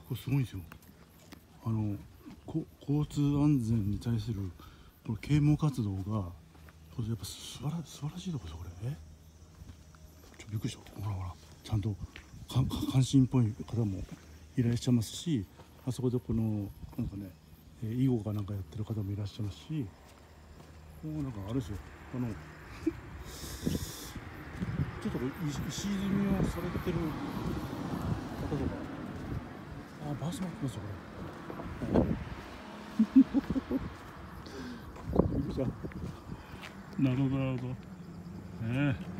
これすごいんですよ。交通安全に対するこの啓蒙活動がこれやっぱ素晴らしいとこですよこれ。びっくりした。ほらほら、ちゃんと関心っぽい方もいらっしゃいますし、あそこでこのなんかね、囲碁かなんかやってる方もいらっしゃいますし、もうなんかあれですよ、ちょっと石積みをされてる方とか、バスも来ますよこれ。びっくりした。なるほどなるほど。